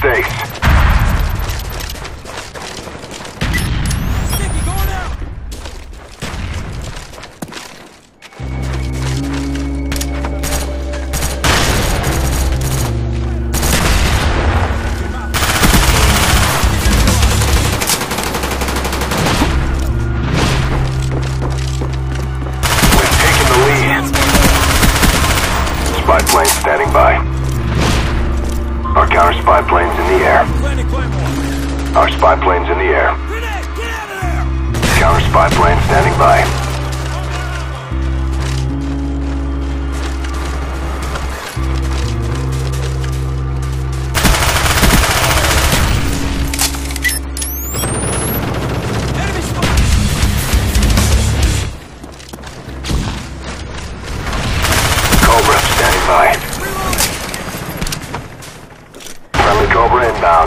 stakes. Sticky, going out! We've taken the lead. Spy plane standing by. Our counter spy plane's in the air. Planning Claymore. Our spy plane's in the air. Grenade, get out of there! Counter spy plane standing by. Enemy spot! Cobra standing by. Friendly Cobra inbound.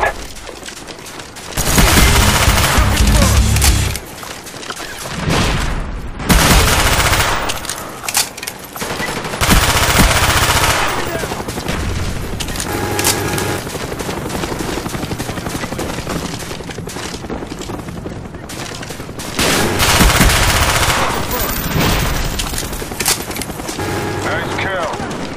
Nice kill.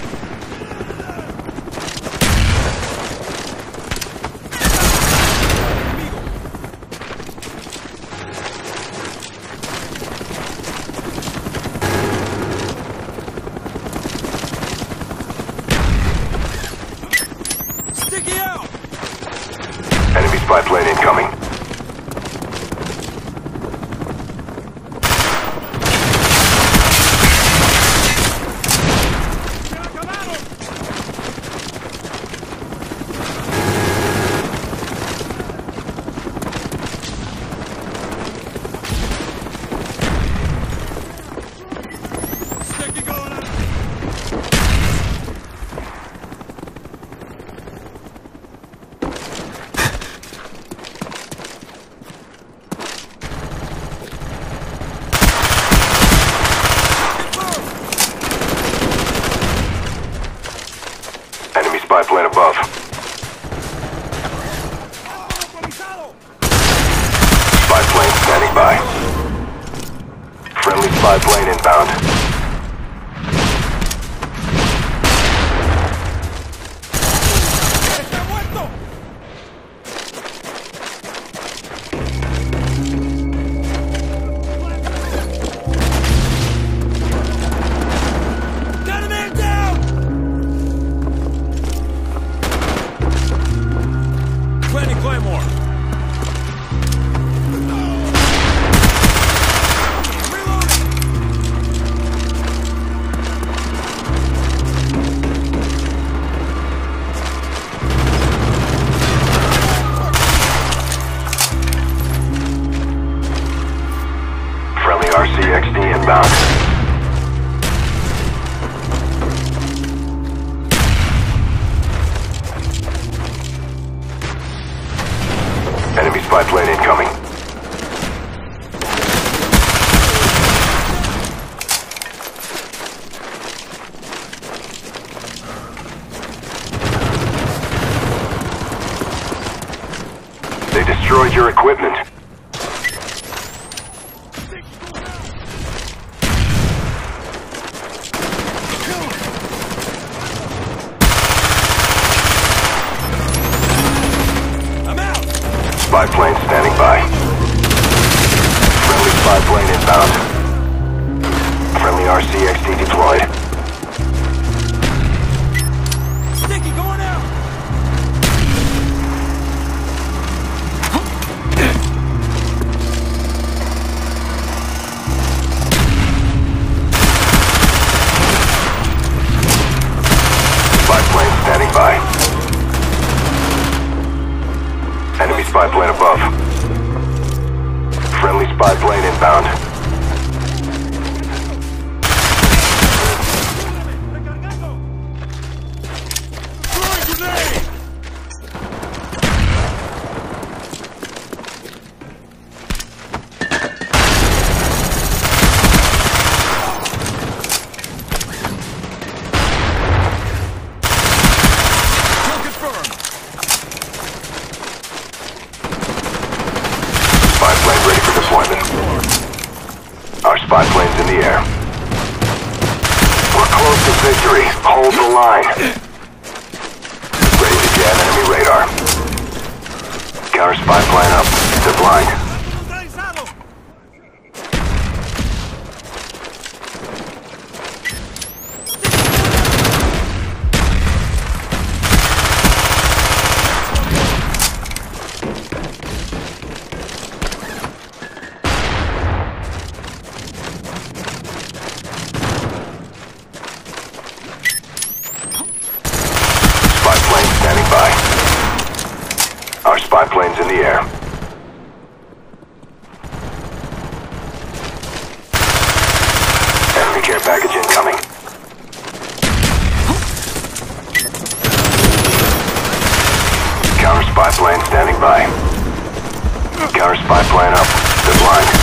Sticky out! Enemy spy plane incoming. Sticky going out! Enemy spy plane above. Spy plane standing by. Friendly spy plane inbound. ¡Está muerto! Got a man down! Planning Claymore. Friendly RCXD inbound. Enemy spy plane incoming. They destroyed your equipment. I'm out! Spy plane standing by. Friendly spy plane inbound. Friendly RCXD deployed. Sticky going out! Spy plane standing by. Enemy spy plane above. Friendly spy plane inbound. Throwing grenade! Kill confirmed! victory. Hold the line. Ready to jam enemy radar. Counter spy plan up. They're blind. Our spy plane's in the air. Enemy care package incoming. Counter spy plane standing by. Counter spy plane up. They're blind.